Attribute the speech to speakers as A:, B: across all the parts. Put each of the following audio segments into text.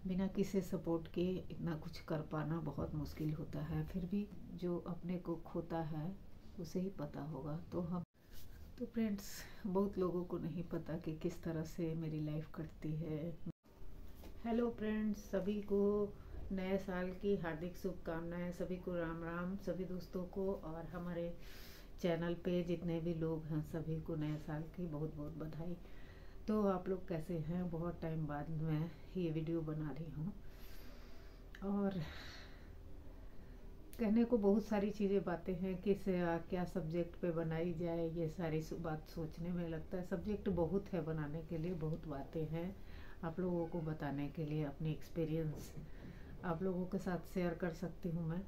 A: बिना किसी सपोर्ट के इतना कुछ कर पाना बहुत मुश्किल होता है। फिर भी जो अपने को खोता है उसे ही पता होगा। तो फ्रेंड्स, बहुत लोगों को नहीं पता कि किस तरह से मेरी लाइफ कटती है। हेलो फ्रेंड्स, सभी को नए साल की हार्दिक शुभकामनाएं। सभी को राम राम, सभी दोस्तों को और हमारे चैनल पे जितने भी लोग हैं सभी को नए साल की बहुत बहुत बधाई। तो आप लोग कैसे हैं? बहुत टाइम बाद मैं ये वीडियो बना रही हूँ और कहने को बहुत सारी चीज़ें बातें हैं कि क्या सब्जेक्ट पे बनाई जाए। ये सारी बात सोचने में लगता है सब्जेक्ट बहुत है बनाने के लिए, बहुत बातें हैं आप लोगों को बताने के लिए। अपनी एक्सपीरियंस आप लोगों के साथ शेयर कर सकती हूँ मैं।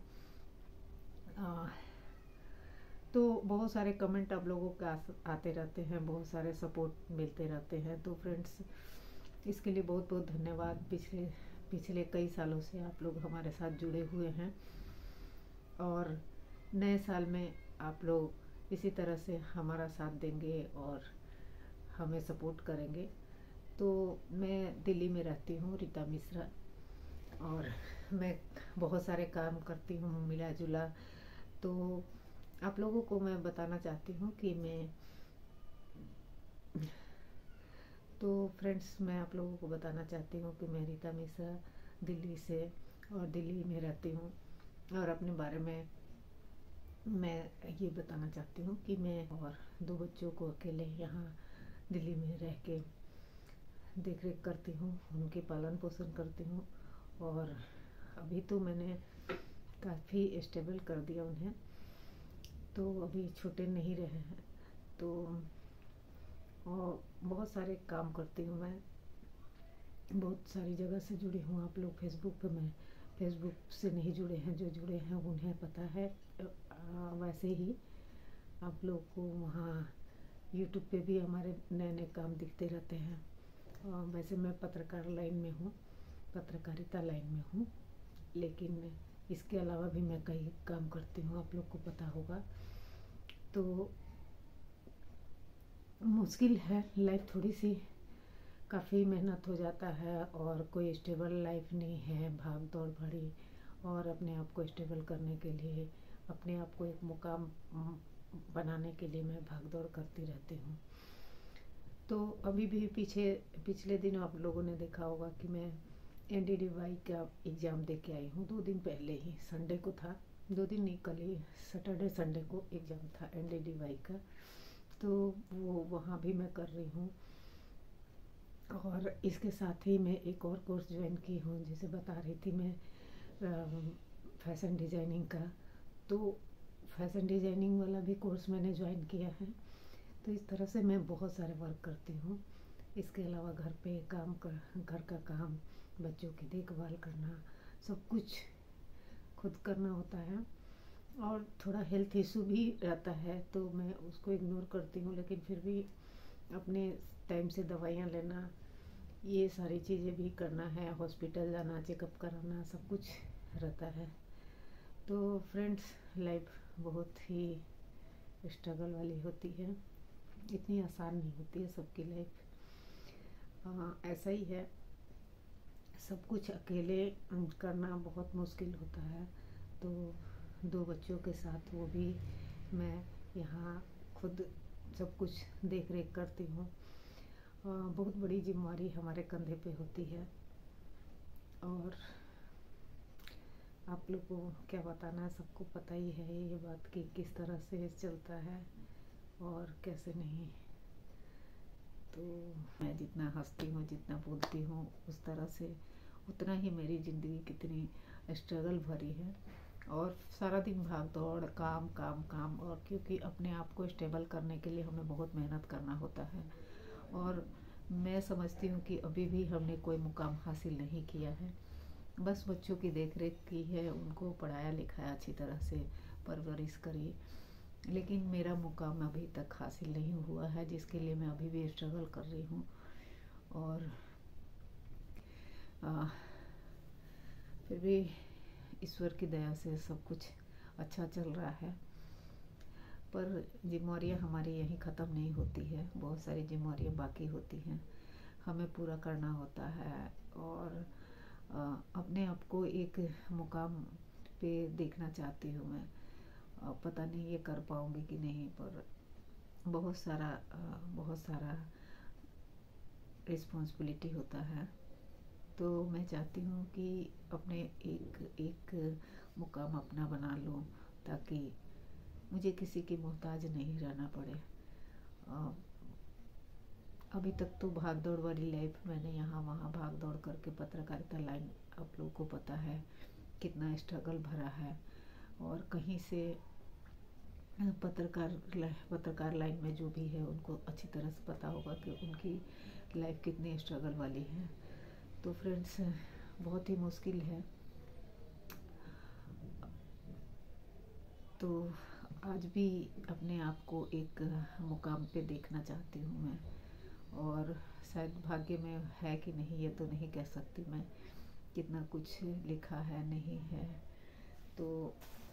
A: तो बहुत सारे कमेंट आप लोगों के आते रहते हैं, बहुत सारे सपोर्ट मिलते रहते हैं। तो फ्रेंड्स, इसके लिए बहुत बहुत धन्यवाद। पिछले कई सालों से आप लोग हमारे साथ जुड़े हुए हैं और नए साल में आप लोग इसी तरह से हमारा साथ देंगे और हमें सपोर्ट करेंगे। तो मैं दिल्ली में रहती हूँ, रीता मिश्रा, और मैं बहुत सारे काम करती हूँ मिला जुला। तो आप लोगों को मैं बताना चाहती हूँ कि तो फ्रेंड्स, मैं आप लोगों को बताना चाहती हूँ कि मैं रीता मिश्रा दिल्ली से और दिल्ली में रहती हूँ। और अपने बारे में मैं ये बताना चाहती हूँ कि मैं और 2 बच्चों को अकेले यहाँ दिल्ली में रह के देख रेख करती हूँ, उनके पालन पोषण करती हूँ। और अभी तो मैंने काफ़ी स्टेबल कर दिया उन्हें, तो अभी छोटे नहीं रहे हैं। तो और बहुत सारे काम करती हूँ मैं, बहुत सारी जगह से जुड़ी हूँ। आप लोग फेसबुक पे, मैं फेसबुक से नहीं जुड़े हैं, जो जुड़े हैं उन्हें पता है। वैसे ही आप लोग को वहाँ यूट्यूब पे भी हमारे नए नए काम दिखते रहते हैं। वैसे मैं पत्रकार लाइन में हूँ, पत्रकारिता लाइन में हूँ, लेकिन इसके अलावा भी मैं कई काम करती हूँ, आप लोग को पता होगा। तो मुश्किल है लाइफ थोड़ी सी, काफ़ी मेहनत हो जाता है और कोई स्टेबल लाइफ नहीं है, भाग दौड़ भरी। और अपने आप को स्टेबल करने के लिए, अपने आप को एक मुकाम बनाने के लिए मैं भाग दौड़ करती रहती हूँ। तो अभी भी पिछले दिन आप लोगों ने देखा होगा कि मैं NDDY का एग्ज़ाम दे के आई हूँ। 2 दिन पहले ही, संडे को था, 2 दिन नहीं, कल ही सैटरडे संडे को एग्ज़ाम था NDDY का। तो वो वहाँ भी मैं कर रही हूँ और इसके साथ ही मैं एक और कोर्स ज्वाइन की हूँ, जिसे बता रही थी मैं, फैशन डिज़ाइनिंग का। तो फैशन डिज़ाइनिंग वाला भी कोर्स मैंने ज्वाइन किया है। तो इस तरह से मैं बहुत सारे वर्क करती हूँ। इसके अलावा घर पे घर का काम, बच्चों की देखभाल करना, सब कुछ खुद करना होता है। और थोड़ा हेल्थ इशू भी रहता है तो मैं उसको इग्नोर करती हूँ, लेकिन फिर भी अपने टाइम से दवाइयाँ लेना, ये सारी चीज़ें भी करना है, हॉस्पिटल जाना, चेकअप कराना, सब कुछ रहता है। तो फ्रेंड्स, लाइफ बहुत ही स्ट्रगल वाली होती है, इतनी आसान नहीं होती है सबकी लाइफ। ऐसा ही है, सब कुछ अकेले करना बहुत मुश्किल होता है। तो 2 बच्चों के साथ, वो भी मैं यहाँ खुद सब कुछ देख रेख करती हूँ। बहुत बड़ी जिम्मेवारी हमारे कंधे पे होती है और आप लोग को क्या बताना, सबको पता ही है ये बात कि किस तरह से चलता है और कैसे नहीं। तो मैं जितना हंसती हूँ, जितना बोलती हूँ, उस तरह से उतना ही मेरी ज़िंदगी कितनी स्ट्रगल भरी है। और सारा दिन भाग दौड़, काम काम काम। और क्योंकि अपने आप को स्टेबल करने के लिए हमें बहुत मेहनत करना होता है। और मैं समझती हूँ कि अभी भी हमने कोई मुकाम हासिल नहीं किया है, बस बच्चों की देख रेख की है, उनको पढ़ाया लिखाया, अच्छी तरह से परवरिश करी। लेकिन मेरा मुकाम अभी तक हासिल नहीं हुआ है, जिसके लिए मैं अभी भी स्ट्रगल कर रही हूँ। और फिर भी ईश्वर की दया से सब कुछ अच्छा चल रहा है। पर जिम्मेवारियाँ हमारी यहीं ख़त्म नहीं होती है, बहुत सारी जिम्मेवारियाँ बाकी होती हैं, हमें पूरा करना होता है। और अपने आप को एक मुकाम पे देखना चाहती हूँ मैं। पता नहीं ये कर पाऊँगी कि नहीं, पर बहुत सारा रिस्पॉन्सिबिलिटी होता है। तो मैं चाहती हूँ कि अपने एक एक मुकाम अपना बना लूँ, ताकि मुझे किसी की मोहताज नहीं रहना पड़े। अभी तक तो भाग दौड़ वाली लाइफ मैंने यहाँ वहाँ भाग दौड़ करके, पत्रकारिता लाइन आप लोगों को पता है कितना स्ट्रगल भरा है, और कहीं से पत्रकार लाइन में जो भी है उनको अच्छी तरह से पता होगा कि उनकी लाइफ कितनी स्ट्रगल वाली है। तो फ्रेंड्स, बहुत ही मुश्किल है। तो आज भी अपने आप को एक मुकाम पे देखना चाहती हूँ मैं, और शायद भाग्य में है कि नहीं ये तो नहीं कह सकती मैं, कितना कुछ लिखा है नहीं है, तो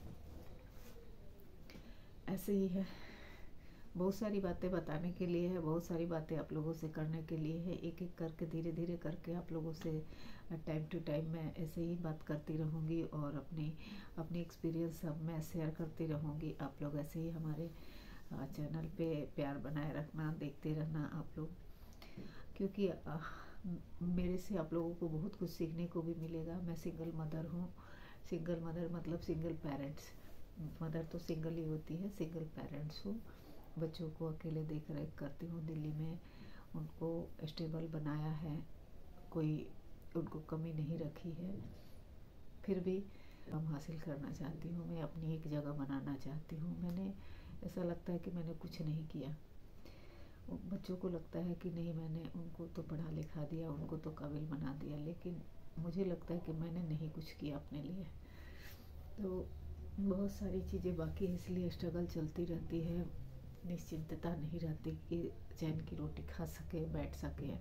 A: ऐसे ही है। बहुत सारी बातें बताने के लिए है, बहुत सारी बातें आप लोगों से करने के लिए है। एक एक करके, धीरे धीरे करके आप लोगों से टाइम टू टाइम मैं ऐसे ही बात करती रहूँगी, और अपनी एक्सपीरियंस सब मैं शेयर करती रहूँगी। आप लोग ऐसे ही हमारे चैनल पे प्यार बनाए रखना, देखते रहना आप लोग, क्योंकि मेरे से आप लोगों को बहुत कुछ सीखने को भी मिलेगा। मैं सिंगल मदर हूँ। सिंगल मदर मतलब सिंगल पेरेंट्स। मदर तो सिंगल ही होती है, सिंगल पेरेंट्स हूँ। बच्चों को अकेले देख रेख करती हूँ। दिल्ली में उनको स्टेबल बनाया है, कोई उनको कमी नहीं रखी है। फिर भी हम हासिल करना चाहती हूँ, मैं अपनी एक जगह बनाना चाहती हूँ। मैंने ऐसा लगता है कि मैंने कुछ नहीं किया। बच्चों को लगता है कि नहीं, मैंने उनको तो पढ़ा लिखा दिया, उनको तो काबिल बना दिया, लेकिन मुझे लगता है कि मैंने नहीं कुछ किया अपने लिए। तो बहुत सारी चीज़ें बाकी है, इसलिए स्ट्रगल चलती रहती है। निश्चिंतता नहीं रहती कि चैन की रोटी खा सके, बैठ सके।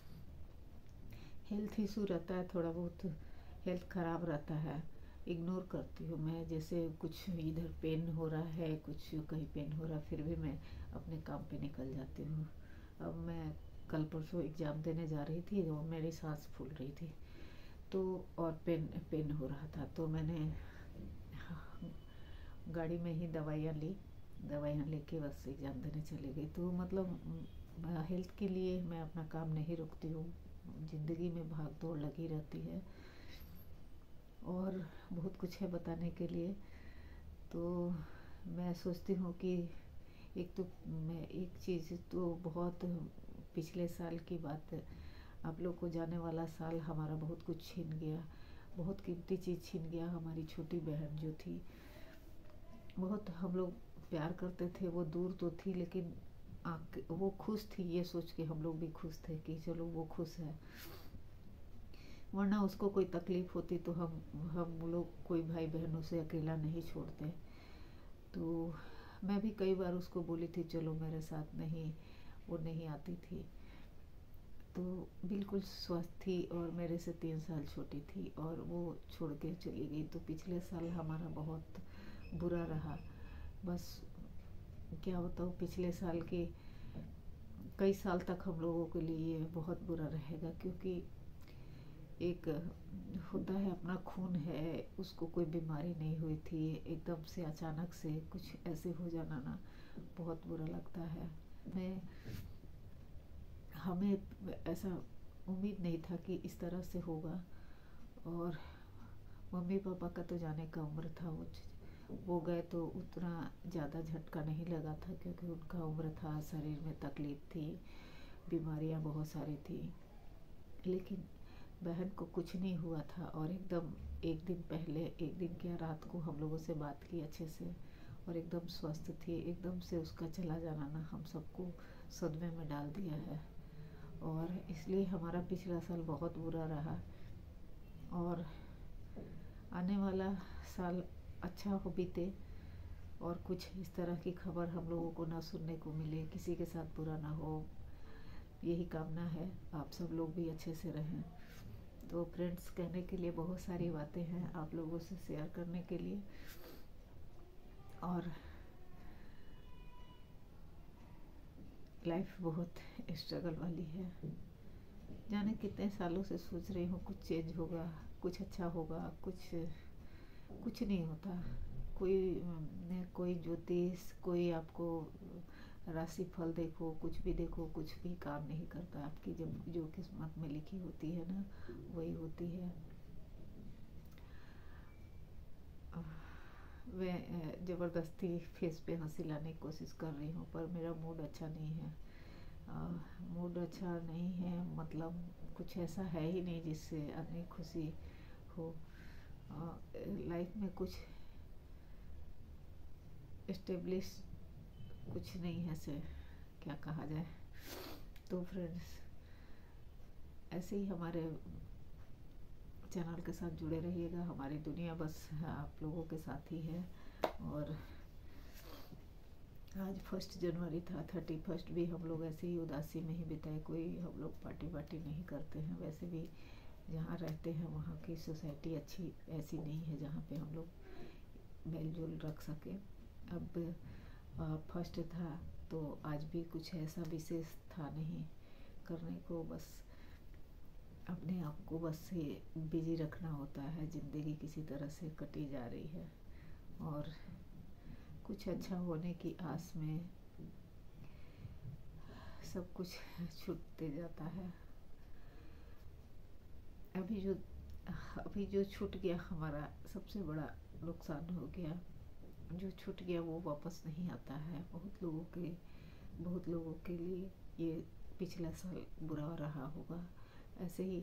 A: हेल्थ इशू रहता है, थोड़ा बहुत हेल्थ ख़राब रहता है, इग्नोर करती हूँ मैं। जैसे कुछ इधर पेन हो रहा है, कुछ कहीं पेन हो रहा है, फिर भी मैं अपने काम पे निकल जाती हूँ। अब मैं कल परसों एग्ज़ाम देने जा रही थी और मेरी सांस फूल रही थी, तो और पेन हो रहा था, तो मैंने गाड़ी में ही दवाइयाँ लेके बस एग्ज़ाम देने चली गई। तो मतलब हेल्थ के लिए मैं अपना काम नहीं रुकती हूँ। ज़िंदगी में भाग दौड़ लगी रहती है, और बहुत कुछ है बताने के लिए। तो मैं सोचती हूँ कि एक चीज़ तो बहुत पिछले साल की बात, आप लोग को जाने वाला साल हमारा बहुत कुछ छीन गया, बहुत कीमती चीज़ छीन गया। हमारी छोटी बहन जो थी, बहुत हम लोग प्यार करते थे, वो दूर तो थी लेकिन वो खुश थी, ये सोच के हम लोग भी खुश थे कि चलो वो खुश है। वरना उसको कोई तकलीफ़ होती तो हम लोग कोई भाई बहनों से अकेला नहीं छोड़ते। तो मैं भी कई बार उसको बोली थी चलो मेरे साथ, नहीं, वो नहीं आती थी। तो बिल्कुल स्वस्थ थी और मेरे से 3 साल छोटी थी, और वो छोड़ के चली गई। तो पिछले साल हमारा बहुत बुरा रहा। बस क्या बताऊँ, पिछले साल के कई साल तक हम लोगों के लिए बहुत बुरा रहेगा, क्योंकि एक होता है अपना खून है, उसको कोई बीमारी नहीं हुई थी, एकदम से अचानक से कुछ ऐसे हो जाना ना बहुत बुरा लगता है। हमें ऐसा उम्मीद नहीं था कि इस तरह से होगा, और मम्मी पापा का तो जाने का उम्र था, वो गए तो उतना ज़्यादा झटका नहीं लगा था, क्योंकि उनका उम्र था, शरीर में तकलीफ़ थी, बीमारियां बहुत सारी थी। लेकिन बहन को कुछ नहीं हुआ था, और एकदम एक दिन क्या रात को हम लोगों से बात की अच्छे से, और एकदम स्वस्थ थी। एकदम से उसका चला जाना ना हम सबको सदमे में डाल दिया है, और इसलिए हमारा पिछला साल बहुत बुरा रहा। और आने वाला साल अच्छा हो बीते, और कुछ इस तरह की खबर हम लोगों को ना सुनने को मिले, किसी के साथ बुरा ना हो, यही कामना है। आप सब लोग भी अच्छे से रहें। तो फ्रेंड्स, कहने के लिए बहुत सारी बातें हैं आप लोगों से शेयर करने के लिए, और लाइफ बहुत स्ट्रगल वाली है। जाने कितने सालों से सोच रही हूँ कुछ चेंज होगा, कुछ अच्छा होगा, कुछ नहीं होता। कोई ज्योतिष, कोई आपको राशि फल देखो, कुछ भी देखो, कुछ भी काम नहीं करता। आपकी जब जो किस्मत में लिखी होती है ना, वही होती है। मैं ज़बरदस्ती फेस पे हंसी लाने की कोशिश कर रही हूँ, पर मेरा मूड अच्छा नहीं है। मूड अच्छा नहीं है मतलब कुछ ऐसा है ही नहीं जिससे आदमी खुशी हो। लाइफ में कुछ एस्टेब्लिश कुछ नहीं है से क्या कहा जाए। तो फ्रेंड्स, ऐसे ही हमारे चैनल के साथ जुड़े रहिएगा। हमारी दुनिया बस आप लोगों के साथ ही है। और आज 1 जनवरी था, 31 भी हम लोग ऐसे ही उदासी में ही बिताए। कोई हम लोग पार्टी वार्टी नहीं करते हैं। वैसे भी जहाँ रहते हैं वहाँ की सोसाइटी अच्छी ऐसी नहीं है जहाँ पे हम लोग मेलजोल रख सके। अब 1 था तो आज भी कुछ ऐसा विशेष था नहीं करने को। बस अपने आप को बस से बिजी रखना होता है। ज़िंदगी किसी तरह से कटी जा रही है और कुछ अच्छा होने की आस में सब कुछ छूटते जाता है। अभी जो छूट गया हमारा सबसे बड़ा नुकसान हो गया। जो छूट गया वो वापस नहीं आता है। बहुत लोगों के लिए ये पिछला साल बुरा रहा होगा। ऐसे ही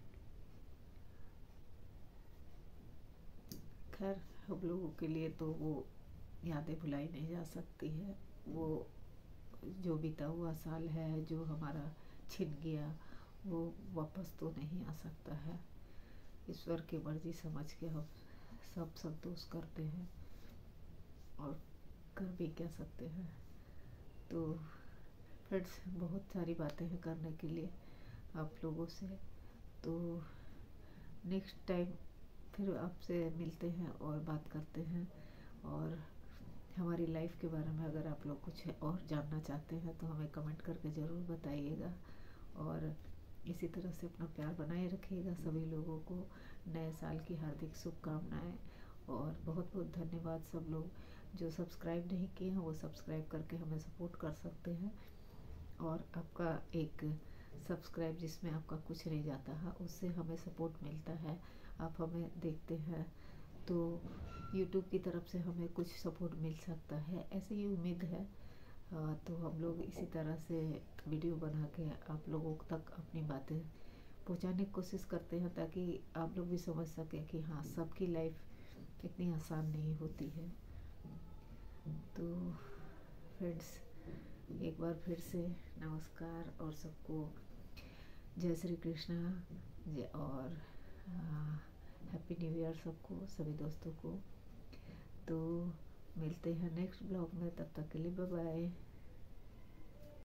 A: खैर हम लोगों के लिए तो वो यादें भुलाई नहीं जा सकती है। वो जो बीता हुआ साल है, जो हमारा छिन गया, वो वापस तो नहीं आ सकता है। ईश्वर की मर्जी समझ के हम सब दोष करते हैं और कर भी क्या सकते हैं। तो फ्रेंड्स, बहुत सारी बातें हैं करने के लिए आप लोगों से। तो नेक्स्ट टाइम फिर आपसे मिलते हैं और बात करते हैं। और हमारी लाइफ के बारे में अगर आप लोग कुछ और जानना चाहते हैं तो हमें कमेंट करके ज़रूर बताइएगा। और इसी तरह से अपना प्यार बनाए रखिएगा। सभी लोगों को नए साल की हार्दिक शुभकामनाएं। और बहुत बहुत धन्यवाद। सब लोग जो सब्सक्राइब नहीं किए हैं वो सब्सक्राइब करके हमें सपोर्ट कर सकते हैं। और आपका एक सब्सक्राइब जिसमें आपका कुछ नहीं जाता है, उससे हमें सपोर्ट मिलता है। आप हमें देखते हैं तो यूट्यूब की तरफ से हमें कुछ सपोर्ट मिल सकता है, ऐसे ही उम्मीद है। तो हम लोग इसी तरह से वीडियो बना के आप लोगों तक अपनी बातें पहुंचाने की कोशिश करते हैं, ताकि आप लोग भी समझ सकें कि हाँ, सबकी लाइफ इतनी आसान नहीं होती है। तो फ्रेंड्स, एक बार फिर से नमस्कार और सबको जय श्री कृष्णा और हैप्पी न्यू ईयर सबको, सभी दोस्तों को। तो मिलते हैं नेक्स्ट ब्लॉग में, तब तक के लिए बाय बाय।